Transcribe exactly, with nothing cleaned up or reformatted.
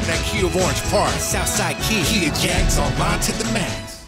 that Kia of Orange Park. Southside Kia. Kia Jags online to the max.